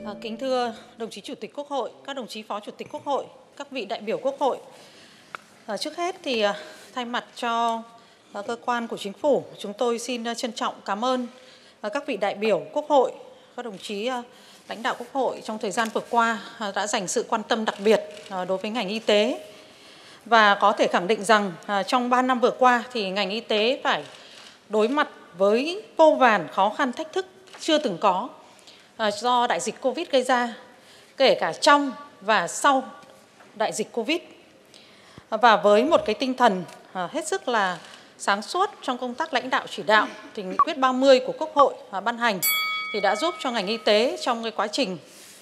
Kính thưa đồng chí Chủ tịch Quốc hội, các đồng chí Phó Chủ tịch Quốc hội, các vị đại biểu Quốc hội. Trước hết thì thay mặt cho cơ quan của Chính phủ, chúng tôi xin trân trọng cảm ơn các vị đại biểu Quốc hội, các đồng chí lãnh đạo Quốc hội trong thời gian vừa qua đã dành sự quan tâm đặc biệt đối với ngành y tế. Và có thể khẳng định rằng trong 3 năm vừa qua thì ngành y tế phải đối mặt với vô vàn khó khăn thách thức chưa từng có do đại dịch Covid gây ra, kể cả trong và sau đại dịch Covid. Và với một cái tinh thần hết sức là sáng suốt trong công tác lãnh đạo chỉ đạo, thì nghị quyết 30 của Quốc hội ban hành thì đã giúp cho ngành y tế trong cái quá trình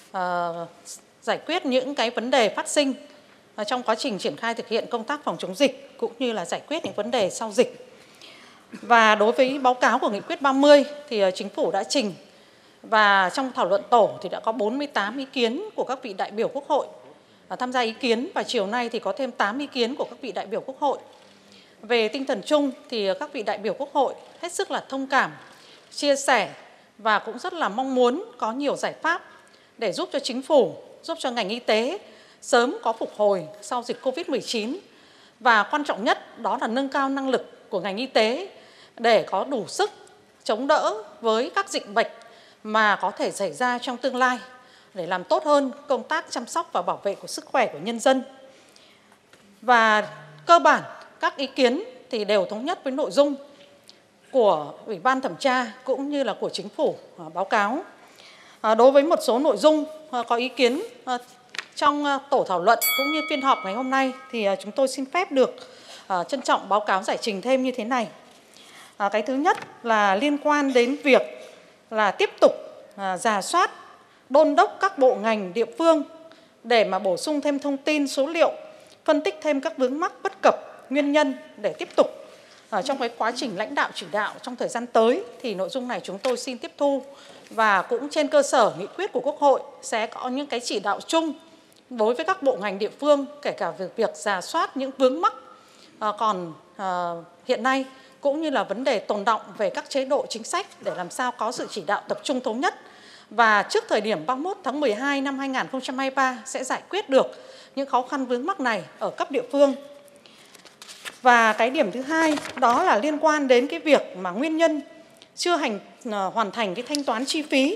giải quyết những cái vấn đề phát sinh trong quá trình triển khai thực hiện công tác phòng chống dịch, cũng như là giải quyết những vấn đề sau dịch. Và đối với báo cáo của nghị quyết 30 thì Chính phủ đã trình, và trong thảo luận tổ thì đã có 48 ý kiến của các vị đại biểu Quốc hội tham gia ý kiến, và chiều nay thì có thêm 8 ý kiến của các vị đại biểu Quốc hội. Về tinh thần chung thì các vị đại biểu Quốc hội hết sức là thông cảm, chia sẻ và cũng rất là mong muốn có nhiều giải pháp để giúp cho Chính phủ, giúp cho ngành y tế sớm có phục hồi sau dịch Covid-19. Và quan trọng nhất đó là nâng cao năng lực của ngành y tế để có đủ sức chống đỡ với các dịch bệnh mà có thể xảy ra trong tương lai, để làm tốt hơn công tác chăm sóc và bảo vệ của sức khỏe của nhân dân. Và cơ bản các ý kiến thì đều thống nhất với nội dung của Ủy ban thẩm tra cũng như là của Chính phủ báo cáo. Đối với một số nội dung có ý kiến trong tổ thảo luận cũng như phiên họp ngày hôm nay thì chúng tôi xin phép được trân trọng báo cáo giải trình thêm như thế này. Cái thứ nhất là liên quan đến việc là tiếp tục rà soát, đôn đốc các bộ ngành địa phương để mà bổ sung thêm thông tin, số liệu, phân tích thêm các vướng mắc bất cập, nguyên nhân để tiếp tục trong cái quá trình lãnh đạo chỉ đạo trong thời gian tới. Thì nội dung này chúng tôi xin tiếp thu, và cũng trên cơ sở nghị quyết của Quốc hội sẽ có những cái chỉ đạo chung đối với các bộ ngành địa phương, kể cả việc rà soát những vướng mắc còn hiện nay, cũng như là vấn đề tồn đọng về các chế độ chính sách để làm sao có sự chỉ đạo tập trung thống nhất. Và trước thời điểm 31 tháng 12 năm 2023 sẽ giải quyết được những khó khăn vướng mắc này ở cấp địa phương. Và cái điểm thứ hai đó là liên quan đến cái việc mà nguyên nhân chưa hoàn thành cái thanh toán chi phí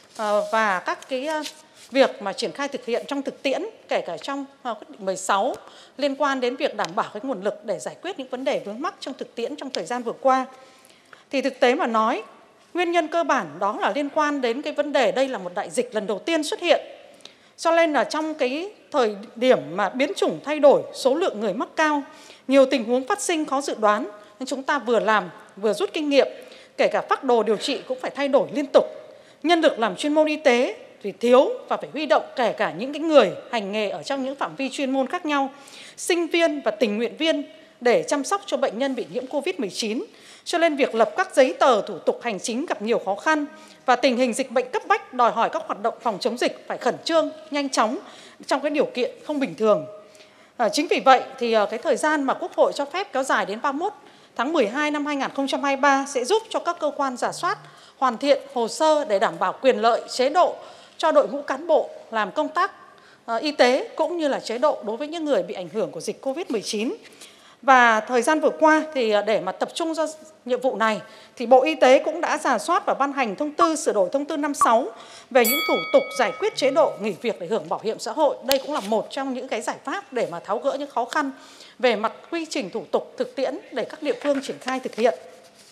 và các cái việc mà triển khai thực hiện trong thực tiễn, kể cả trong quyết định 16 liên quan đến việc đảm bảo cái nguồn lực để giải quyết những vấn đề vướng mắc trong thực tiễn trong thời gian vừa qua. Thì thực tế mà nói, nguyên nhân cơ bản đó là liên quan đến cái vấn đề đây là một đại dịch lần đầu tiên xuất hiện. Cho nên là trong cái thời điểm mà biến chủng thay đổi, số lượng người mắc cao, nhiều tình huống phát sinh khó dự đoán, nên chúng ta vừa làm vừa rút kinh nghiệm, kể cả phác đồ điều trị cũng phải thay đổi liên tục. Nhân lực làm chuyên môn y tế thì thiếu và phải huy động kể cả những cái người hành nghề ở trong những phạm vi chuyên môn khác nhau, sinh viên và tình nguyện viên để chăm sóc cho bệnh nhân bị nhiễm Covid-19. Cho nên việc lập các giấy tờ thủ tục hành chính gặp nhiều khó khăn, và tình hình dịch bệnh cấp bách đòi hỏi các hoạt động phòng chống dịch phải khẩn trương, nhanh chóng trong cái điều kiện không bình thường. Chính vì vậy thì cái thời gian mà Quốc hội cho phép kéo dài đến 31 tháng 12 năm 2023 sẽ giúp cho các cơ quan rà soát, hoàn thiện hồ sơ để đảm bảo quyền lợi, chế độ cho đội ngũ cán bộ làm công tác y tế, cũng như là chế độ đối với những người bị ảnh hưởng của dịch Covid-19. Và thời gian vừa qua thì để mà tập trung cho nhiệm vụ này thì Bộ Y tế cũng đã rà soát và ban hành thông tư sửa đổi thông tư 56 về những thủ tục giải quyết chế độ nghỉ việc để hưởng bảo hiểm xã hội. Đây cũng là một trong những cái giải pháp để mà tháo gỡ những khó khăn về mặt quy trình thủ tục thực tiễn để các địa phương triển khai thực hiện.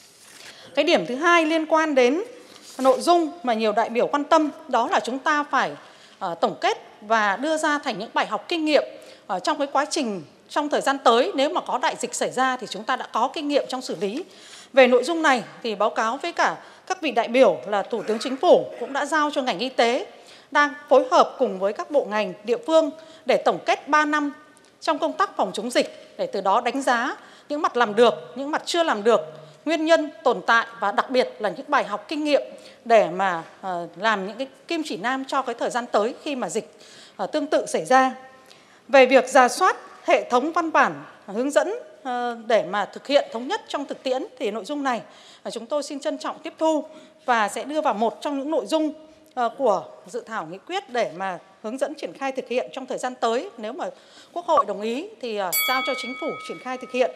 Cái điểm thứ hai liên quan đến nội dung mà nhiều đại biểu quan tâm, đó là chúng ta phải tổng kết và đưa ra thành những bài học kinh nghiệm trong cái quá trình trong thời gian tới. Nếu mà có đại dịch xảy ra thì chúng ta đã có kinh nghiệm trong xử lý. Về nội dung này thì báo cáo với cả các vị đại biểu là Thủ tướng Chính phủ cũng đã giao cho ngành y tế đang phối hợp cùng với các bộ ngành địa phương để tổng kết 3 năm trong công tác phòng chống dịch, để từ đó đánh giá những mặt làm được, những mặt chưa làm được, nguyên nhân tồn tại và đặc biệt là những bài học kinh nghiệm để mà làm những cái kim chỉ nam cho cái thời gian tới khi mà dịch tương tự xảy ra. Về việc rà soát hệ thống văn bản hướng dẫn để mà thực hiện thống nhất trong thực tiễn thì nội dung này chúng tôi xin trân trọng tiếp thu và sẽ đưa vào một trong những nội dung của dự thảo nghị quyết để mà hướng dẫn triển khai thực hiện trong thời gian tới. Nếu mà Quốc hội đồng ý thì giao cho Chính phủ triển khai thực hiện.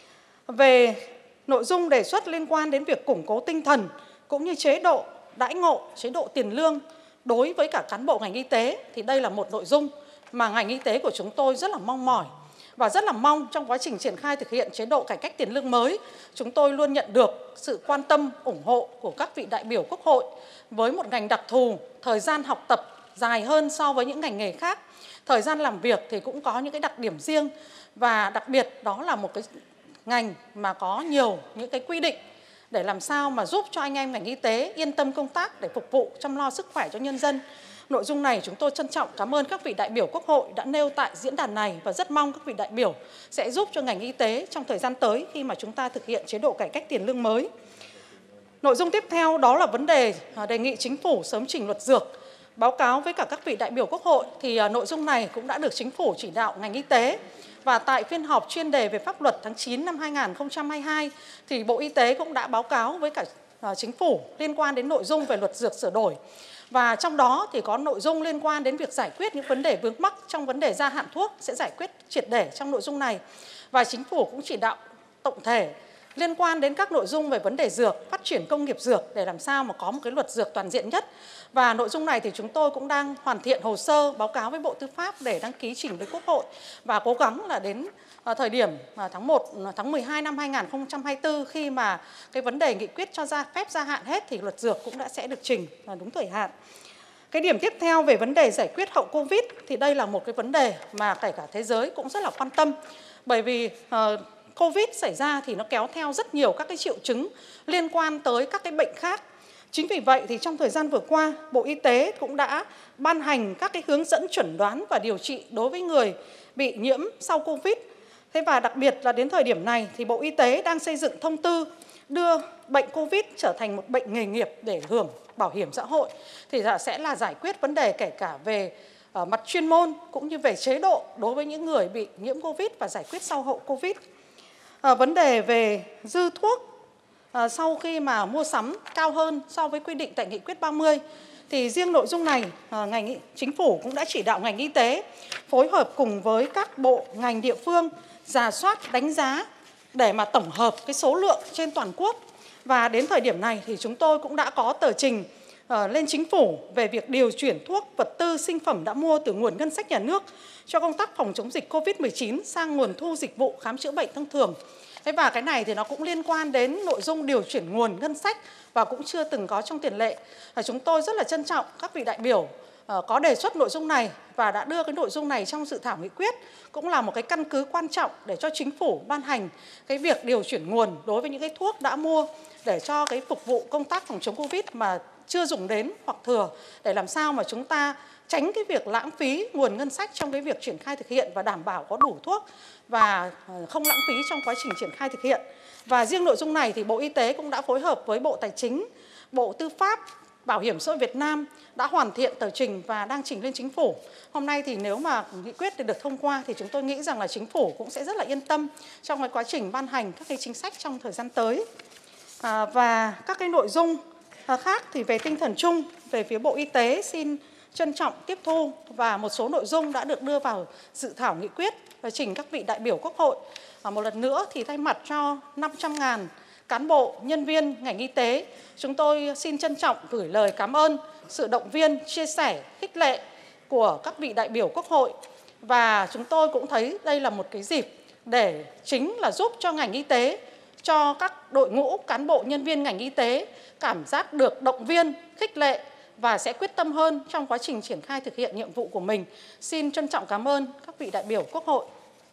Về nội dung đề xuất liên quan đến việc củng cố tinh thần cũng như chế độ đãi ngộ, chế độ tiền lương đối với cả cán bộ ngành y tế thì đây là một nội dung mà ngành y tế của chúng tôi rất là mong mỏi và rất là mong trong quá trình triển khai thực hiện chế độ cải cách tiền lương mới, chúng tôi luôn nhận được sự quan tâm, ủng hộ của các vị đại biểu Quốc hội với một ngành đặc thù, thời gian học tập dài hơn so với những ngành nghề khác, thời gian làm việc thì cũng có những cái đặc điểm riêng và đặc biệt đó là một cái ngành mà có nhiều những cái quy định để làm sao mà giúp cho anh em ngành y tế yên tâm công tác để phục vụ chăm lo sức khỏe cho nhân dân. Nội dung này chúng tôi trân trọng cảm ơn các vị đại biểu Quốc hội đã nêu tại diễn đàn này và rất mong các vị đại biểu sẽ giúp cho ngành y tế trong thời gian tới khi mà chúng ta thực hiện chế độ cải cách tiền lương mới. Nội dung tiếp theo đó là vấn đề đề nghị Chính phủ sớm trình luật dược. Báo cáo với cả các vị đại biểu Quốc hội thì nội dung này cũng đã được Chính phủ chỉ đạo ngành y tế. Và tại phiên họp chuyên đề về pháp luật tháng 9 năm 2022 thì Bộ Y tế cũng đã báo cáo với cả Chính phủ liên quan đến nội dung về luật dược sửa đổi. Và trong đó thì có nội dung liên quan đến việc giải quyết những vấn đề vướng mắc trong vấn đề gia hạn thuốc sẽ giải quyết triệt để trong nội dung này. Và Chính phủ cũng chỉ đạo tổng thể liên quan đến các nội dung về vấn đề dược, phát triển công nghiệp dược để làm sao mà có một cái luật dược toàn diện nhất. Và nội dung này thì chúng tôi cũng đang hoàn thiện hồ sơ báo cáo với Bộ Tư pháp để đăng ký trình với Quốc hội và cố gắng là đến thời điểm tháng 12 năm 2024 khi mà cái vấn đề nghị quyết cho phép gia hạn hết thì luật dược cũng đã sẽ được trình đúng thời hạn. Cái điểm tiếp theo về vấn đề giải quyết hậu Covid thì đây là một cái vấn đề mà kể cả thế giới cũng rất là quan tâm, bởi vì Covid xảy ra thì nó kéo theo rất nhiều các cái triệu chứng liên quan tới các cái bệnh khác. Chính vì vậy thì trong thời gian vừa qua, Bộ Y tế cũng đã ban hành các cái hướng dẫn chẩn đoán và điều trị đối với người bị nhiễm sau Covid. Thế và đặc biệt là đến thời điểm này thì Bộ Y tế đang xây dựng thông tư đưa bệnh Covid trở thành một bệnh nghề nghiệp để hưởng bảo hiểm xã hội. Thì sẽ là giải quyết vấn đề kể cả về mặt chuyên môn cũng như về chế độ đối với những người bị nhiễm Covid và giải quyết sau hậu Covid. Vấn đề về dư thuốc sau khi mà mua sắm cao hơn so với quy định tại nghị quyết 30 thì riêng nội dung này Chính phủ cũng đã chỉ đạo ngành y tế phối hợp cùng với các bộ ngành địa phương rà soát đánh giá để mà tổng hợp cái số lượng trên toàn quốc. Và đến thời điểm này thì chúng tôi cũng đã có tờ trình lên Chính phủ về việc điều chuyển thuốc, vật tư, sinh phẩm đã mua từ nguồn ngân sách nhà nước cho công tác phòng chống dịch Covid-19 sang nguồn thu dịch vụ khám chữa bệnh thông thường. Và cái này thì nó cũng liên quan đến nội dung điều chuyển nguồn ngân sách và cũng chưa từng có trong tiền lệ. Chúng tôi rất là trân trọng các vị đại biểu có đề xuất nội dung này và đã đưa cái nội dung này trong dự thảo nghị quyết, cũng là một cái căn cứ quan trọng để cho Chính phủ ban hành cái việc điều chuyển nguồn đối với những cái thuốc đã mua để cho cái phục vụ công tác phòng chống Covid mà chưa dùng đến hoặc thừa, để làm sao mà chúng ta tránh cái việc lãng phí nguồn ngân sách trong cái việc triển khai thực hiện và đảm bảo có đủ thuốc và không lãng phí trong quá trình triển khai thực hiện. Và riêng nội dung này thì Bộ Y tế cũng đã phối hợp với Bộ Tài chính, Bộ Tư pháp, Bảo hiểm xã hội Việt Nam đã hoàn thiện tờ trình và đang trình lên Chính phủ. Hôm nay thì nếu mà nghị quyết được thông qua thì chúng tôi nghĩ rằng là Chính phủ cũng sẽ rất là yên tâm trong cái quá trình ban hành các cái chính sách trong thời gian tới. Và các cái nội dung khác thì về tinh thần chung, về phía Bộ Y tế xin trân trọng tiếp thu và một số nội dung đã được đưa vào dự thảo nghị quyết và trình các vị đại biểu Quốc hội. Một lần nữa thì thay mặt cho 500.000 cán bộ, nhân viên ngành y tế, chúng tôi xin trân trọng gửi lời cảm ơn, sự động viên, chia sẻ, khích lệ của các vị đại biểu Quốc hội. Và chúng tôi cũng thấy đây là một cái dịp để chính là giúp cho ngành y tế, cho các đội ngũ cán bộ, nhân viên ngành y tế cảm giác được động viên, khích lệ và sẽ quyết tâm hơn trong quá trình triển khai thực hiện nhiệm vụ của mình. Xin trân trọng cảm ơn các vị đại biểu Quốc hội.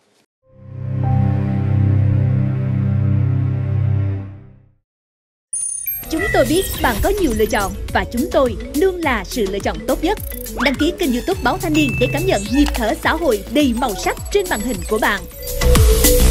Chúng tôi biết bạn có nhiều lựa chọn và chúng tôi luôn là sự lựa chọn tốt nhất. Đăng ký kênh YouTube Báo Thanh Niên để cảm nhận nhịp thở xã hội đầy màu sắc trên màn hình của bạn.